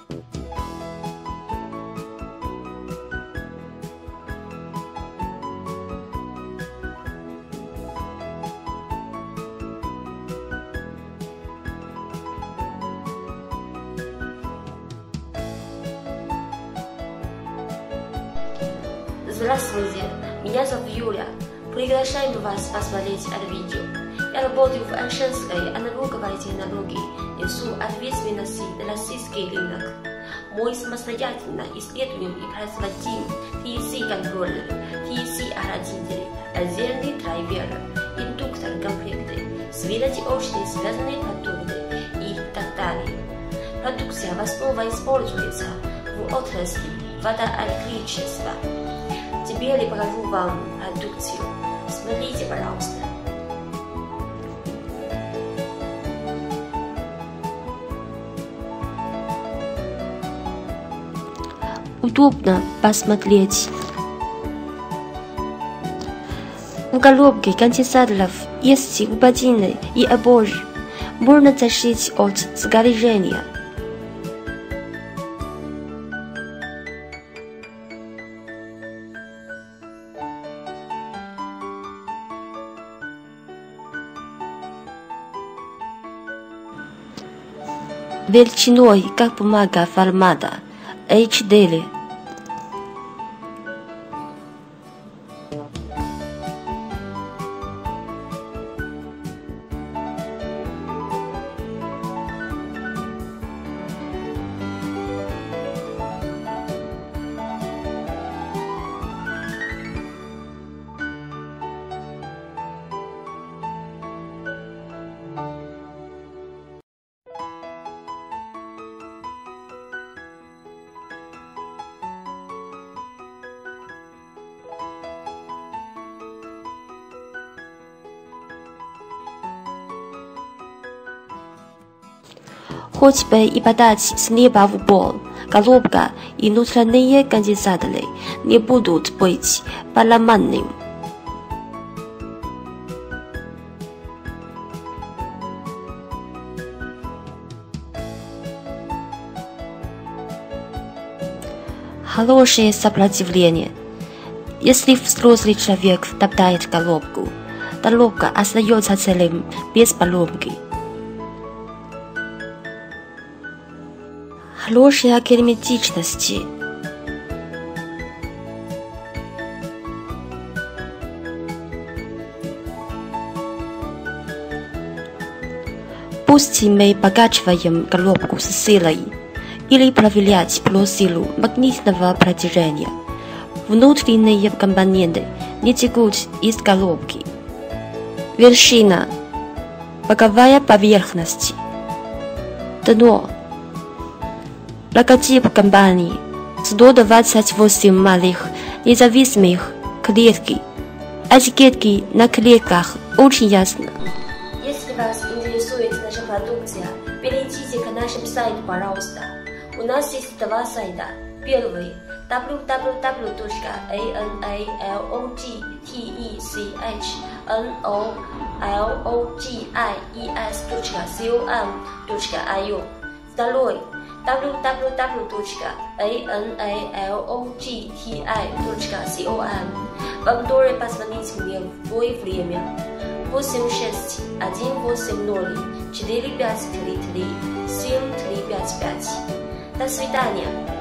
Здравствуйте, меня зовут Юля. Приглашаем вас посмотреть это видео. Я работаю в Ачинской аналоговой технологии, несу ответственность за российский рынок. Мы самостоятельно исследуем и производим TC-контроллер, TC-охладители, отдельные драйверы, индуктор-комплекты, светодиодные связанные продукты и так далее. Продукция в основном используется в отрасли водоэлектричества. Теперь я покажу вам продукцию. Смотрите, пожалуйста. Удобно посмотреть. В коробке конденсаторов есть габардины и обои. Можно защитить от сгорания. Величиной как бумага формата A4. Хоть бы и подать с неба в пол, коробка и внутренние конденсаторы не будут быть поломанными. Хорошее сопротивление. Если взрослый человек топтает коробку, коробка остается целым без поломки. Хорошая герметичность. Пусть мы покачиваем коробку с силой или проверять силу магнитного протяжения. Внутренние компоненты не текут из коробки. Вершина. Боковая поверхность. Дно. Логотип компании. 128 малых независимых клетки. Этикетки на клетках очень ясно. Если вас интересует наша продукция, перейдите к нашему сайту, пожалуйста. У нас есть два сайта. Первый www.analogIES.com.io. Второй www.analogti.com. Вам тоже позвонить мне в любое время. 86-180-4533-7355. До свидания.